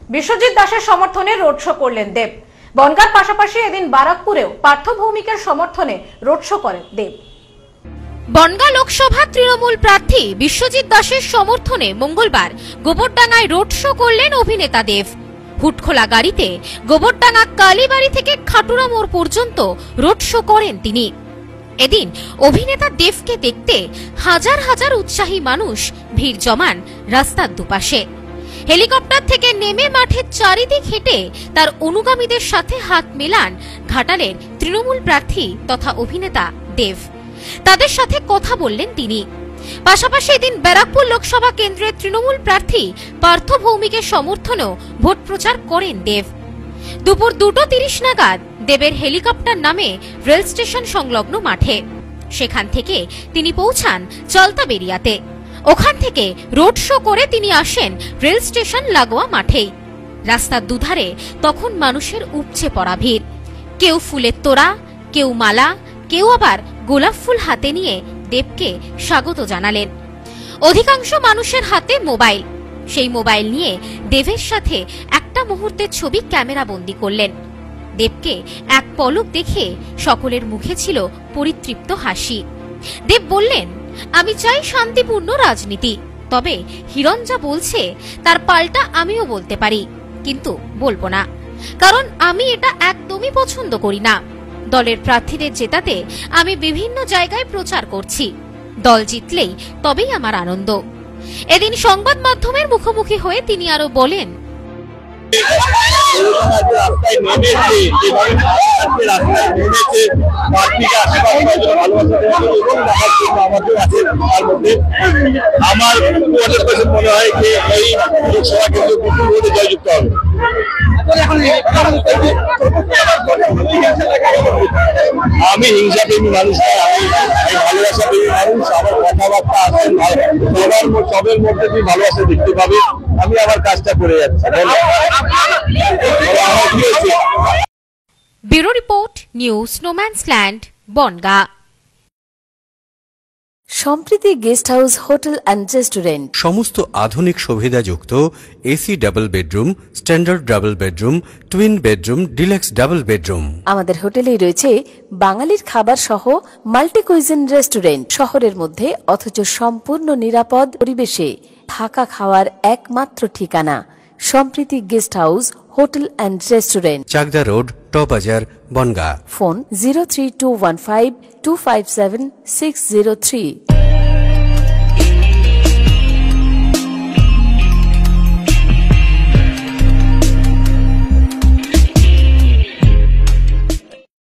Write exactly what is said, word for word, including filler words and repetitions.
বিশ্বজিৎ দাসের সমর্থনে road show করলেন দেব। বনগাঁর পাশাপাশি এদিন বারাকপুরেও পার্থ ভৌমিকের সমর্থনে রোড শো করেন দেব। বনগাঁ লোকসভা তৃণমূল প্রার্থী বিশ্বজিৎ দাসের সমর্থনে মঙ্গলবার গোবরডাঙ্গায় রোড শো করলেন অভিনেতা দেব। হুটখোলা গাড়িতে গোবরডাঙ্গা কালীবাড়ি থেকে খাটুরা মোড় পর্যন্ত রোড শো করেন তিনি। এদিন অভিনেতা দেবকে দেখতে হাজার হাজার উৎসাহী মানুষ ভিড় জমান রাস্তার দুপাশে। হেলিকপ্টার থেকে নেমে মাঠের চারিদিক হেঁটে তার অনুগামীদের সাথে হাত মেলান ঘাটালের তৃণমূল প্রার্থী তথা অভিনেতা দেব। তাদের সাথে কথা বললেন তিনি। পাশাপাশি এদিন ব্যারাকপুর লোকসভা কেন্দ্রের তৃণমূল প্রার্থী পার্থ ভৌমিকের সমর্থনেও ভোট প্রচার করেন দেব। দুপুর দুটো তিরিশ নাগাদ দেবের হেলিকপ্টার নামে রেল স্টেশন সংলগ্ন মাঠে। সেখান থেকে তিনি পৌঁছান চলতাবেরিয়াতে। ওখান থেকে রোড শো করে তিনি আসেন রেল স্টেশন লাগোয়া মাঠেই। রাস্তার দুধারে তখন মানুষের উপচে পড়া ভিড়। কেউ ফুলের তোড়া, কেউ মালা, কেউ আবার গোলাপ ফুল হাতে নিয়ে দেবকে স্বাগত জানালেন। অধিকাংশ মানুষের হাতে মোবাইল। সেই মোবাইল নিয়ে দেবের সাথে একটা মুহূর্তের ছবি ক্যামেরা বন্দী করলেন। দেবকে এক পলক দেখে সকলের মুখে ছিল পরিতৃপ্ত হাসি। দেব বললেন, আমি চাই শান্তিপূর্ণ রাজনীতি, তবে হিরণ যা বলছে তার পাল্টা আমিও বলতে পারি, কিন্তু বলবো না, কারণ আমি এটা একদমই পছন্দ করি না। দলের প্রার্থীদের জেতাতে আমি বিভিন্ন জায়গায় প্রচার করছি। দল জিতলেই তবেই আমার আনন্দ। এদিন সংবাদ মাধ্যমের মুখোমুখি হয়ে তিনি আরো বলেন, আমার মনে হয় যে এই লোকসভা কেন্দ্র বিপুল ভোটে জয়যুক্ত হবে। আমি হিংসা প্রেমী মানুষ নয়, আমি ভালোবাসা প্রেমী মানুষ। আমার কথাবার্তা আসেন সবার সবের মধ্যে তুমি ভালোবাসা দেখতে পাবে। আমি আমার কাজটা করে যাচ্ছি। Bureau report, news no man's land, Bongaon. Sampriti guest house hotel and restaurant, সমস্ত আধুনিক সুবিধাযুক্ত AC double bedroom, standard double bedroom, twin bedroom, deluxe double bedroom. আমাদের হোটেলেই রয়েছে বাঙালির খাবার সহ মাল্টি কুইজিন রেস্টুরেন্ট। শহরের মধ্যে অথচ সম্পূর্ণ নিরাপদ পরিবেশে থাকা খাওয়ার একমাত্র ঠিকানা Sampriti guest house hotel and restaurant, Chakdah road, টবাজার, Bongaon. Phone zero three two one five two five seven six zero three.